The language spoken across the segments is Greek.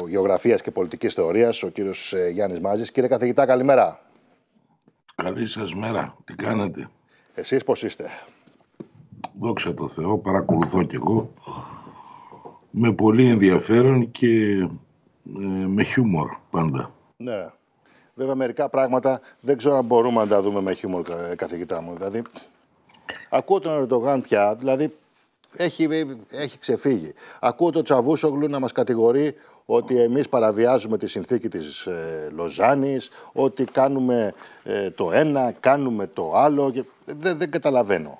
Γεωγραφίας και Πολιτικής Θεωρίας, ο κύριος Γιάννης Μάζης. Κύριε καθηγητά, καλημέρα. Καλή σας μέρα. Τι κάνετε? Εσείς πώς είστε? Δόξα τω Θεώ, παρακολουθώ κι εγώ με πολύ ενδιαφέρον και με χιούμορ πάντα. Ναι. Βέβαια μερικά πράγματα δεν ξέρω αν μπορούμε να τα δούμε με χιούμορ, καθηγητά μου. Δηλαδή, ακούω τον Ερντογάν πια, δηλαδή έχει ξεφύγει. Ακούω τον Τσαβούσογλου να μας κατηγορεί ότι εμείς παραβιάζουμε τη συνθήκη της Λοζάνης, ότι κάνουμε το ένα, κάνουμε το άλλο. Και δεν καταλαβαίνω.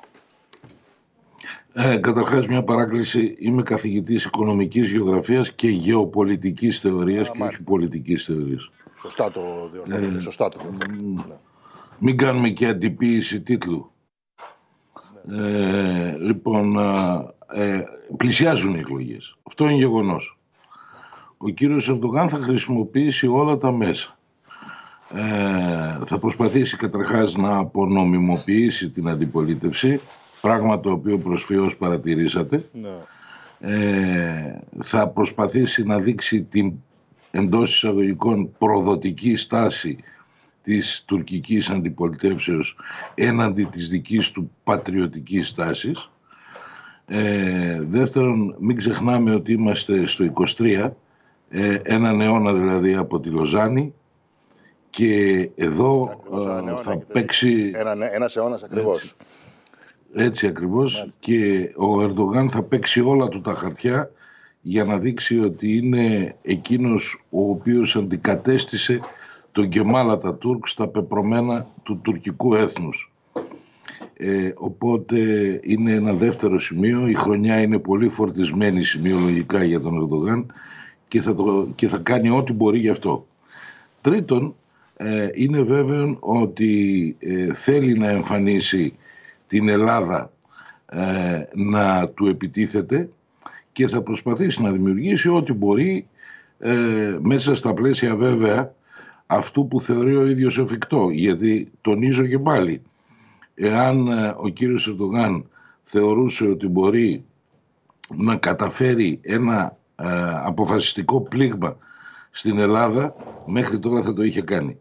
Καταρχάς μια παράκληση. Είμαι καθηγητής οικονομικής γεωγραφίας και γεωπολιτικής θεωρίας και όχι πολιτικής θεωρίας. Σωστά το διορθώνετε. Σωστά το διορθώνετε. Μην κάνουμε και αντιποίηση τίτλου. Λοιπόν, πλησιάζουν οι εκλογές. Αυτό είναι γεγονός. Ο κύριος Ερντογάν θα χρησιμοποιήσει όλα τα μέσα. Θα προσπαθήσει καταρχάς να απονομιμοποιήσει την αντιπολίτευση, πράγμα το οποίο προσφυώς παρατηρήσατε. Θα προσπαθήσει να δείξει την εντός εισαγωγικών προδοτική στάση της τουρκικής αντιπολιτεύσεως έναντι της δικής του πατριωτικής στάσης. Δεύτερον, μην ξεχνάμε ότι είμαστε στο 23, έναν αιώνα δηλαδή από τη Λοζάνη, και εδώ θα παίξει... Ένας αιώνας ακριβώς. Έτσι ακριβώς. Και ο Ερντογάν θα παίξει όλα του τα χαρτιά για να δείξει ότι είναι εκείνος ο οποίος αντικατέστησε τον Γκεμάλ Ατατούρκ στα πεπρωμένα του τουρκικού έθνους. Οπότε είναι ένα δεύτερο σημείο. Η χρονιά είναι πολύ φορτισμένη σημειολογικά για τον Ερντογάν και θα κάνει ό,τι μπορεί γι' αυτό. Τρίτον, είναι βέβαιο ότι θέλει να εμφανίσει την Ελλάδα να του επιτίθεται και θα προσπαθήσει να δημιουργήσει ό,τι μπορεί μέσα στα πλαίσια βέβαια αυτού που θεωρεί ο ίδιος εφικτό. Γιατί τονίζω και πάλι, εάν ο κύριος Ερντογάν θεωρούσε ότι μπορεί να καταφέρει ένα αποφασιστικό πλήγμα στην Ελλάδα, μέχρι τώρα θα το είχε κάνει.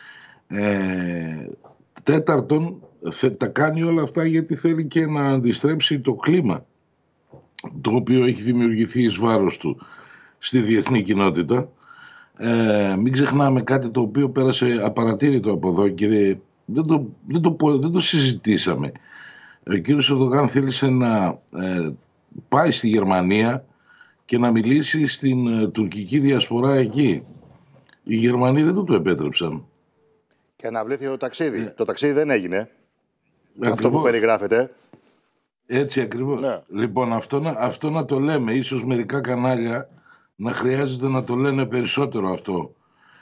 Τέταρτον, τα κάνει όλα αυτά γιατί θέλει και να αντιστρέψει το κλίμα το οποίο έχει δημιουργηθεί εις βάρος του στη διεθνή κοινότητα. Μην ξεχνάμε κάτι το οποίο πέρασε απαρατήρητο από εδώ και δεν το συζητήσαμε. Ο κύριος Ερντογάν θέλησε να πάει στη Γερμανία και να μιλήσει στην τουρκική διασπορά εκεί. Οι Γερμανοί δεν το επέτρεψαν. Και αναβλήθηκε το ταξίδι. Το ταξίδι δεν έγινε. Ακριβώς. Αυτό που περιγράφεται. Έτσι ακριβώς. Ναι. Λοιπόν, αυτό να το λέμε. Ίσως μερικά κανάλια να χρειάζεται να το λένε περισσότερο αυτό.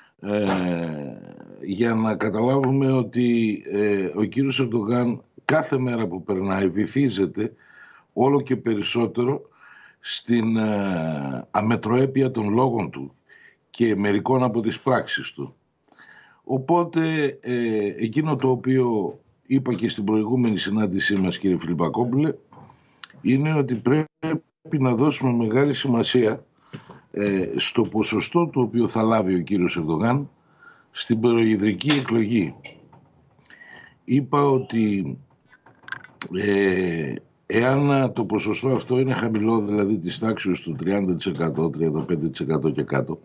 Για να καταλάβουμε ότι ο κύριος Ερντογάν κάθε μέρα που περνάει βυθίζεται όλο και περισσότερο στην αμετροέπεια των λόγων του και μερικών από τις πράξεις του. Οπότε εκείνο το οποίο είπα και στην προηγούμενη συνάντησή μας, κύριε Φιλιππακόπουλε, είναι ότι πρέπει να δώσουμε μεγάλη σημασία στο ποσοστό το οποίο θα λάβει ο κύριος Ερντογάν στην προεδρική εκλογή. Είπα ότι εάν το ποσοστό αυτό είναι χαμηλό, δηλαδή της τάξης του 30%, 35% και κάτω,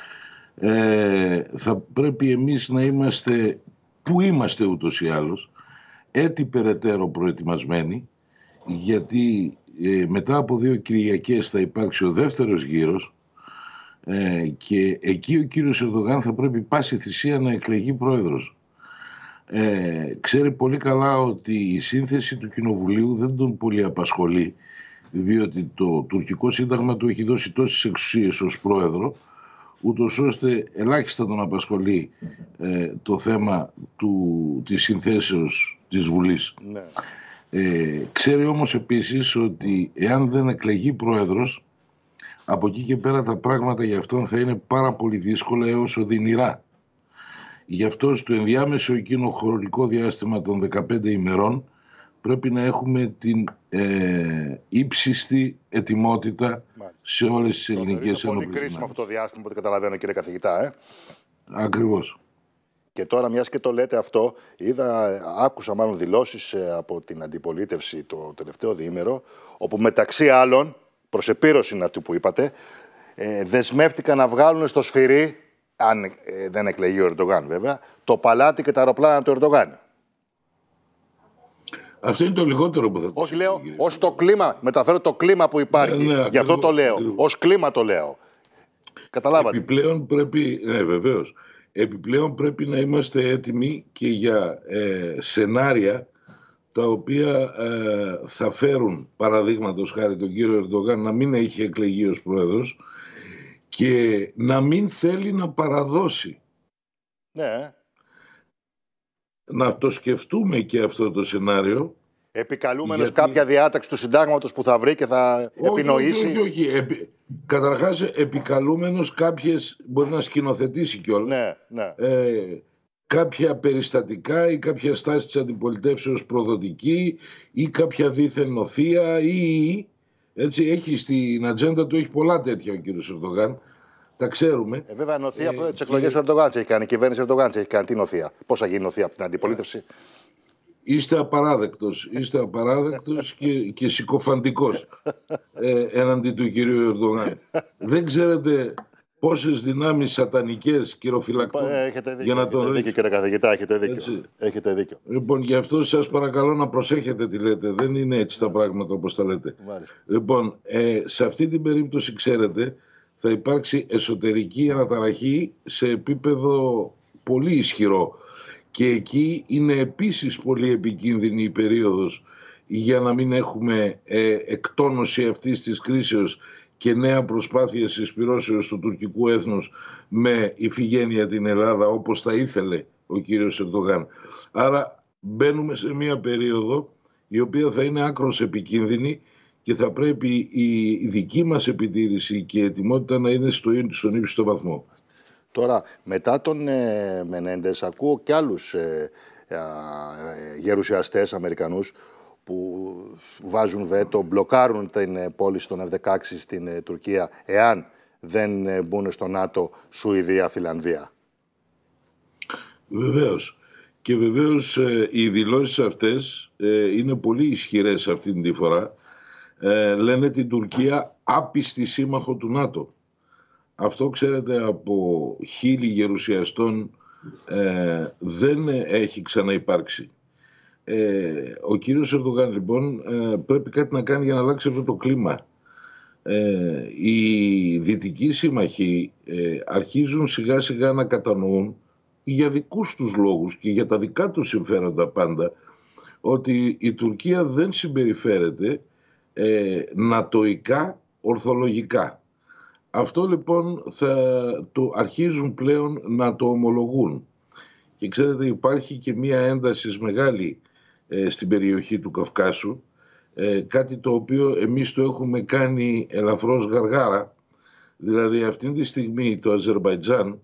θα πρέπει εμείς να είμαστε, που είμαστε ούτως ή άλλως, έτσι περαιτέρω προετοιμασμένοι, γιατί μετά από 2 Κυριακές θα υπάρξει ο δεύτερος γύρος και εκεί ο κύριος Ερντογάν θα πρέπει πάση θυσία να εκλεγεί πρόεδρος. Ξέρει πολύ καλά ότι η σύνθεση του Κοινοβουλίου δεν τον πολύ απασχολεί, διότι το τουρκικό σύνταγμα του έχει δώσει τόσες εξουσίες ως πρόεδρο, ούτως ώστε ελάχιστα τον απασχολεί το θέμα της συνθέσεως της Βουλής. Ναι. Ξέρει όμως επίσης ότι εάν δεν εκλεγεί πρόεδρος, από εκεί και πέρα τα πράγματα για αυτόν θα είναι πάρα πολύ δύσκολα έως οδυνηρά. Γι' αυτό στο ενδιάμεσο εκείνο χρονικό διάστημα των 15 ημερών πρέπει να έχουμε την ύψιστη ετοιμότητα σε όλες τις ελληνικές ενόπλες δυνάμεις. Είναι πολύ κρίσιμο αυτό το διάστημα, που καταλαβαίνω, κύριε καθηγητά. Ακριβώς. Και τώρα, μιας και το λέτε αυτό, άκουσα μάλλον δηλώσεις από την αντιπολίτευση το τελευταίο διήμερο, όπου μεταξύ άλλων, προς επίρρωση είναι αυτή που είπατε, δεσμεύτηκαν να βγάλουν στο σφυρί, αν δεν εκλεγεί ο Ερντογάν βέβαια, το παλάτι και τα αεροπλάνα του Ερντογάν. Αυτό είναι το λιγότερο που θα Όχι, λέω, ως το κλίμα, μεταφέρω το κλίμα που υπάρχει. Γι' αυτό το λέω. Ως κλίμα το λέω. Καταλάβατε. Επιπλέον πρέπει, βεβαίως. Επιπλέον πρέπει να είμαστε έτοιμοι και για σενάρια τα οποία θα φέρουν, παραδείγματος χάρη, τον κύριο Ερντογάν να μην έχει εκλεγεί ως πρόεδρος και να μην θέλει να παραδώσει. Ναι. Να το σκεφτούμε και αυτό το σενάριο. Επικαλούμενος κάποια διάταξη του συντάγματος που θα βρει και θα επινοήσει. Όχι. Καταρχάς, επικαλούμενος κάποιες, μπορεί να σκηνοθετήσει κιόλας. Ναι. Κάποια περιστατικά ή κάποια στάση της αντιπολιτεύσεως προδοτική ή κάποια δίθεν νοθεία ή έτσι, έχει στην ατζέντα του, έχει πολλά τέτοια ο κύριος Ερντογάν. Τα ξέρουμε. Βέβαια, νοθεία από τις εκλογές του Ερντογάν έχει κάνει. Η κυβέρνηση Ερντογάν έχει κάνει. Τι νοθεία? Πώς θα γίνει νοθεία από την αντιπολίτευση? Είστε απαράδεκτος και συκοφαντικός έναντι του κυρίου Ερντογάν. Δεν ξέρετε πόσες δυνάμεις σατανικές κυροφυλακτούν για να τον ρίξουν. Κύριε καθηγητά, έχετε δίκιο. Λοιπόν, γι' αυτό σας παρακαλώ να προσέχετε τι λέτε. Δεν είναι έτσι τα πράγματα όπως τα λέτε. Λοιπόν, σε αυτή την περίπτωση, ξέρετε, θα υπάρξει εσωτερική αναταραχή σε επίπεδο πολύ ισχυρό. Και εκεί είναι επίσης πολύ επικίνδυνη η περίοδος για να μην έχουμε εκτόνωση αυτής της κρίσεως και νέα προσπάθεια συσπυρώσεως του τουρκικού έθνους με ιφηγένεια την Ελλάδα, όπως θα ήθελε ο κύριος Ερντογάν. Άρα μπαίνουμε σε μια περίοδο η οποία θα είναι άκρως επικίνδυνη και θα πρέπει η δική μας επιτήρηση και η ετοιμότητα να είναι στον ύψιστο βαθμό. Τώρα, μετά τον Μενέντες, ακούω και άλλους γερουσιαστές Αμερικανούς που βάζουν βέτο, μπλοκάρουν την πώληση των F-16 στην Τουρκία, εάν δεν μπουν στο ΝΑΤΟ Σουηδία, Φιλανδία. Βεβαίως. Και βεβαίως οι δηλώσεις αυτές είναι πολύ ισχυρές αυτή τη φορά. Λένε την Τουρκία άπιστη σύμμαχο του ΝΑΤΟ. Αυτό, ξέρετε, από χίλιοι γερουσιαστών δεν έχει ξαναυπάρξει. Ο κύριος Ερντογάν, λοιπόν, πρέπει κάτι να κάνει για να αλλάξει αυτό το κλίμα. Οι δυτικοί σύμμαχοι αρχίζουν σιγά σιγά να κατανοούν, για δικούς τους λόγους και για τα δικά τους συμφέροντα πάντα, ότι η Τουρκία δεν συμπεριφέρεται νατοικά ορθολογικά. Αυτό λοιπόν θα το αρχίζουν πλέον να το ομολογούν. Και ξέρετε, υπάρχει και μία ένταση μεγάλη στην περιοχή του Καυκάσου, κάτι το οποίο εμείς το έχουμε κάνει ελαφρώς γαργάρα. Δηλαδή αυτή τη στιγμή το Αζερμπαϊτζάν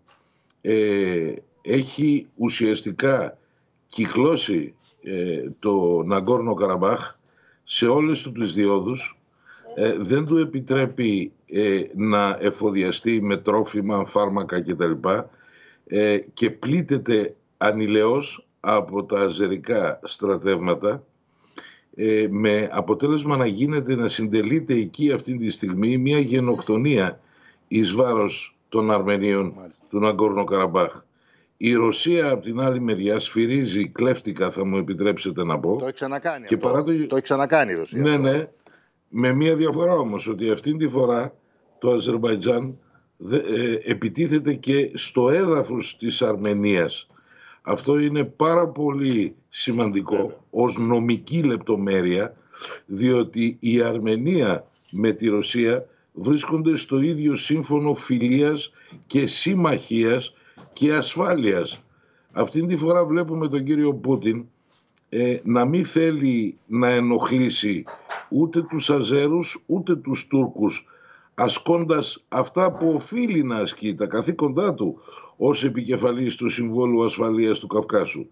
έχει ουσιαστικά κυκλώσει το Ναγκόρνο Καραμπάχ σε όλες του τις διόδους, δεν του επιτρέπει να εφοδιαστεί με τρόφιμα, φάρμακα κτλ. Και πλήττεται ανηλαιώς από τα αζερικά στρατεύματα, με αποτέλεσμα να συντελείται εκεί αυτή τη στιγμή μια γενοκτονία εις βάρος των Αρμενίων του Ναγκόρνο Καραμπάχ. Η Ρωσία από την άλλη μεριά σφυρίζει κλέφτικα, θα μου επιτρέψετε να πω. Το έχει ξανακάνει και αυτό. Το έχει ξανακάνει η Ρωσία. Ναι. Με μία διαφορά όμως, ότι αυτή τη φορά το Αζερμπαϊτζάν επιτίθεται και στο έδαφος της Αρμενίας. Αυτό είναι πάρα πολύ σημαντικό ως νομική λεπτομέρεια, διότι η Αρμενία με τη Ρωσία βρίσκονται στο ίδιο σύμφωνο φιλίας και συμμαχίας και ασφάλειας. Αυτή τη φορά βλέπουμε τον κύριο Πούτιν να μην θέλει να ενοχλήσει ούτε τους Αζέρους ούτε τους Τούρκους, ασκώντας αυτά που οφείλει να ασκεί, τα καθήκοντά του ως επικεφαλής του Συμβόλου Ασφαλείας του Καυκάσου.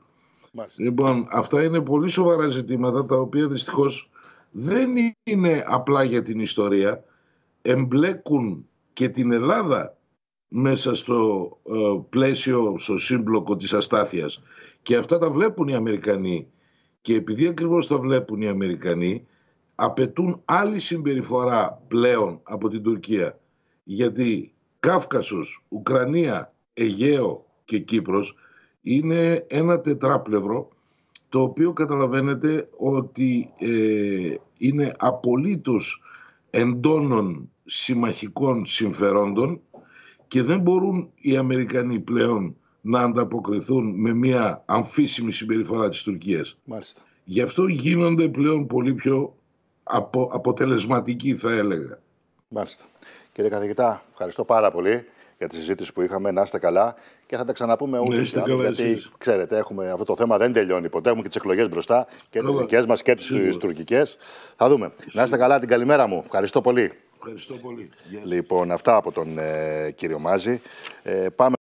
Μάλιστα. Λοιπόν, αυτά είναι πολύ σοβαρά ζητήματα, τα οποία δυστυχώς δεν είναι απλά για την ιστορία. Εμπλέκουν και την Ελλάδα μέσα στο πλαίσιο, στο σύμπλοκο της αστάθειας. Και αυτά τα βλέπουν οι Αμερικανοί. Και επειδή ακριβώς τα βλέπουν οι Αμερικανοί, απαιτούν άλλη συμπεριφορά πλέον από την Τουρκία. Γιατί Κάφκασος, Ουκρανία, Αιγαίο και Κύπρος είναι ένα τετράπλευρο, το οποίο καταλαβαίνετε ότι είναι απολύτως εντόνων συμμαχικών συμφερόντων και δεν μπορούν οι Αμερικανοί πλέον να ανταποκριθούν με μια αμφίσιμη συμπεριφορά της Τουρκίας. Μάλιστα. Γι' αυτό γίνονται πλέον πολύ πιο αποτελεσματικοί, θα έλεγα. Μάλιστα. Κύριε καθηγητά, ευχαριστώ πάρα πολύ για τη συζήτηση που είχαμε. Να είστε καλά και θα τα ξαναπούμε ούτως ή άλλως. Γιατί ξέρετε, έχουμε αυτό το θέμα, δεν τελειώνει ποτέ. Έχουμε και τις εκλογές μπροστά και τις δικές μας και τις τουρκικές. Θα δούμε. Να είστε καλά, την καλημέρα μου. Ευχαριστώ πολύ. Ευχαριστώ πολύ. Λοιπόν, αυτά από τον κύριο Μάζη. Πάμε.